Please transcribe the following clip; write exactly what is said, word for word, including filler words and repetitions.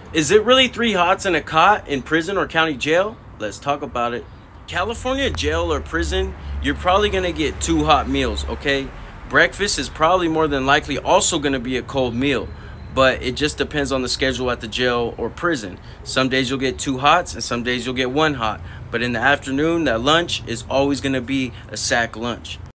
Is it really three hots and a cot in prison or county jail? Let's talk about it. California jail or prison, you're probably gonna get two hot meals, okay? Breakfast is probably more than likely also gonna be a cold meal, but it just depends on the schedule at the jail or prison. Some days you'll get two hots and some days you'll get one hot, but in the afternoon, that lunch is always gonna be a sack lunch.